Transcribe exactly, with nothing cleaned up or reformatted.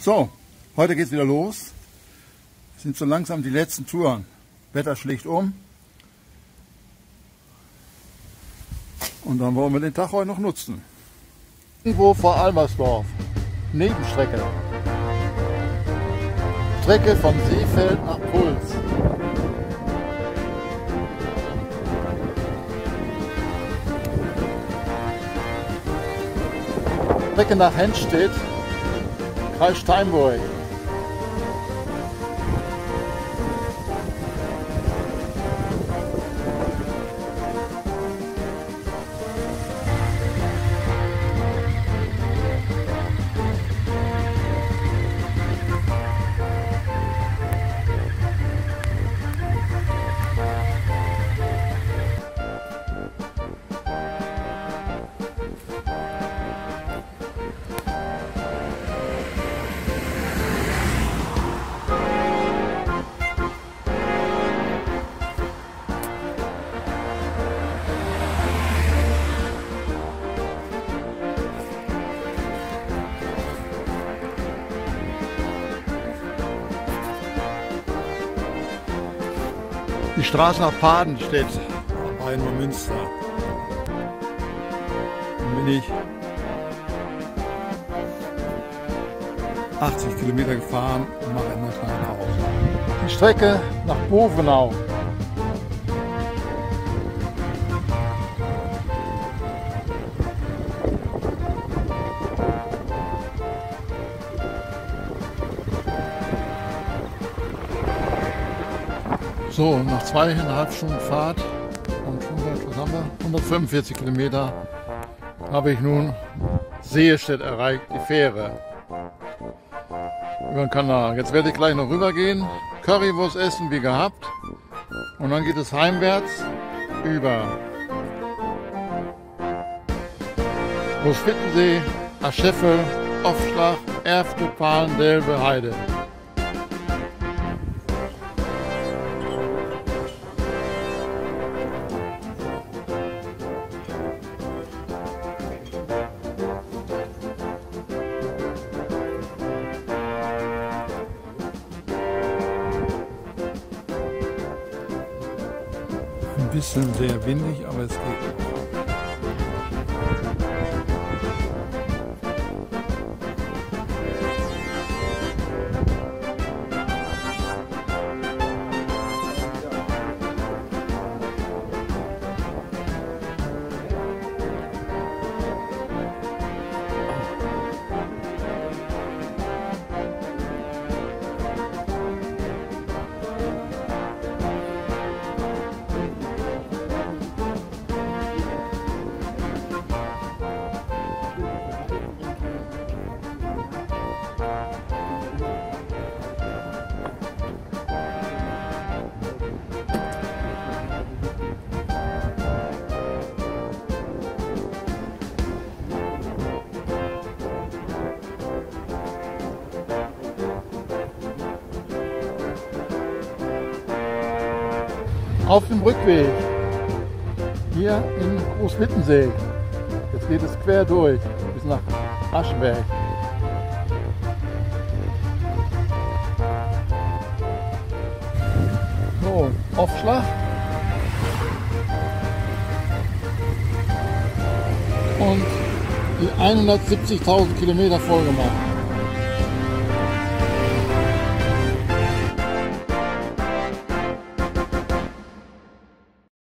So, heute geht's wieder los. Es sind so langsam die letzten Touren. Wetter schlägt um. Und dann wollen wir den Tag heute noch nutzen. Irgendwo vor Almersdorf. Nebenstrecke. Strecke von Seefeld nach Puls. Strecke nach Henstedt, Kreis Steinburg. Die Straße nach Padenstedt bei Neumünster. Dann bin ich achtzig Kilometer gefahren und mache immer kleine Pause. Die Strecke nach Bovenau. So, nach zweieinhalb Stunden Fahrt und was haben wir? hundertfünfundvierzig Kilometer habe ich nun Sehestedt erreicht, die Fähre über den Kanal. Jetzt werde ich gleich noch rüber gehen, Currywurst essen wie gehabt und dann geht es heimwärts über Großwittensee, Ascheffel, Aufschlag, Erfte, Pahlen, Delbe, Heide. Ein bisschen sehr windig, aber es geht. Auf dem Rückweg hier in Großwittensee. Jetzt geht es quer durch bis nach Aschberg. So, Aufschlag. Und die hundertsiebzigtausend Kilometer voll gemacht.